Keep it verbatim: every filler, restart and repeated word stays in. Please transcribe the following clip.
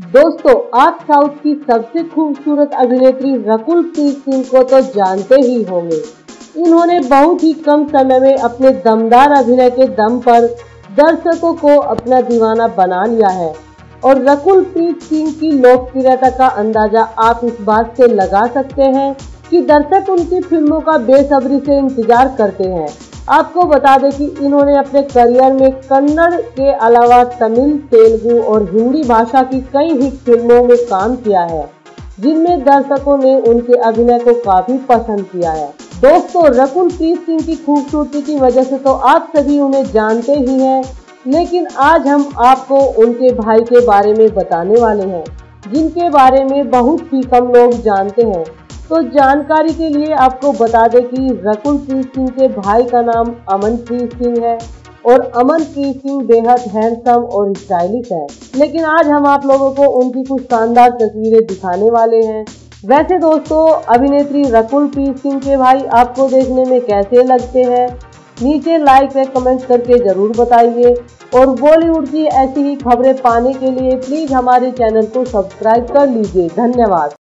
दोस्तों, आप साउथ की सबसे खूबसूरत अभिनेत्री रकुल प्रीत सिंह को तो जानते ही होंगे। इन्होंने बहुत ही कम समय में अपने दमदार अभिनय के दम पर दर्शकों को अपना दीवाना बना लिया है और रकुल प्रीत सिंह की लोकप्रियता का अंदाजा आप इस बात से लगा सकते हैं कि दर्शक उनकी फिल्मों का बेसब्री से इंतजार करते हैं। आपको बता दें कि इन्होंने अपने करियर में कन्नड़ के अलावा तमिल, तेलुगु और हिंदी भाषा की कई हिट फिल्मों में काम किया है, जिनमें दर्शकों ने उनके अभिनय को काफी पसंद किया है। दोस्तों, रकुल प्रीत सिंह की खूबसूरती की वजह से तो आप सभी उन्हें जानते ही हैं, लेकिन आज हम आपको उनके भाई के बारे में बताने वाले हैं, जिनके बारे में बहुत ही कम लोग जानते हैं। तो जानकारी के लिए आपको बता दें कि रकुल प्रीत सिंह के भाई का नाम अमनप्रीत सिंह है और अमनप्रीत सिंह बेहद हैंडसम और स्टाइलिश है। लेकिन आज हम आप लोगों को उनकी कुछ शानदार तस्वीरें दिखाने वाले हैं। वैसे दोस्तों, अभिनेत्री रकुल प्रीत सिंह के भाई आपको देखने में कैसे लगते हैं, नीचे लाइक व कमेंट करके जरूर बताइए और बॉलीवुड की ऐसी ही खबरें पाने के लिए प्लीज हमारे चैनल को सब्सक्राइब कर लीजिए। धन्यवाद।